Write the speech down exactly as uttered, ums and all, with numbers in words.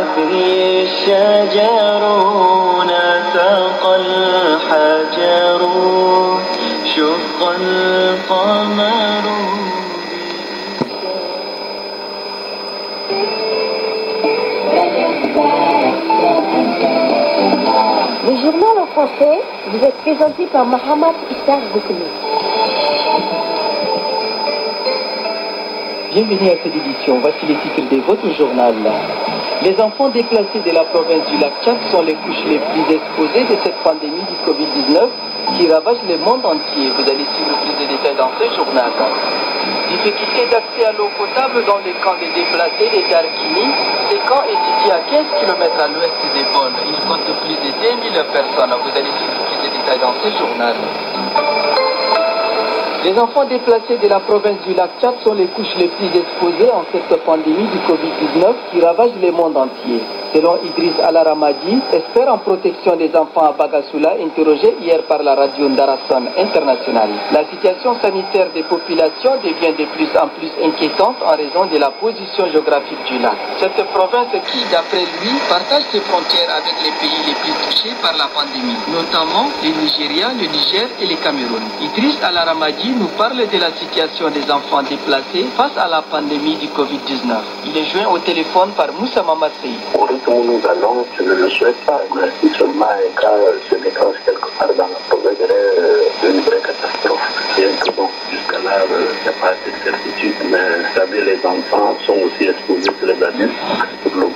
به الشجر نسق الحجر شق القمر. Le journal en français vous est présenté par Mohamed Issa Goukoulou. Bienvenue à cette édition. Voici les titres de votre journal. Les enfants déplacés de la province du lac Tchad sont les couches les plus exposées de cette pandémie du covid dix-neuf qui ravage le monde entier. Vous allez suivre plus de détails dans ce journal. Difficulté d'accès à l'eau potable dans les camps des déplacés de Darkini. Ce camp est situé à quinze kilomètres à l'ouest des Bonn. Il compte plus de deux mille personnes. Vous allez suivre plus de détails dans ce journal. Les enfants déplacés de la province du lac Tchad sont les couches les plus exposées en cette pandémie du covid dix-neuf qui ravage le monde entier. Selon Idriss Alaramadi, expert en protection des enfants à Bagassoula, interrogé hier par la radio Ndarason International. La situation sanitaire des populations devient de plus en plus inquiétante en raison de la position géographique du lac. Cette province qui, d'après lui, partage ses frontières avec les pays les plus touchés par la pandémie, notamment le Nigeria, le Niger et le Cameroun. Idriss Alaramadi nous parle de la situation des enfants déplacés face à la pandémie du covid dix-neuf. Il est joint au téléphone par Moussa Mamassei. Où nous allons, je ne le souhaite pas, mais si seulement un cas se déclenche quelque part dans la province, c'est une vraie catastrophe. Bien que bon, jusqu'à là, il n'y a pas de certitude, mais vous savez, les enfants sont aussi exposés que les adultes. Pour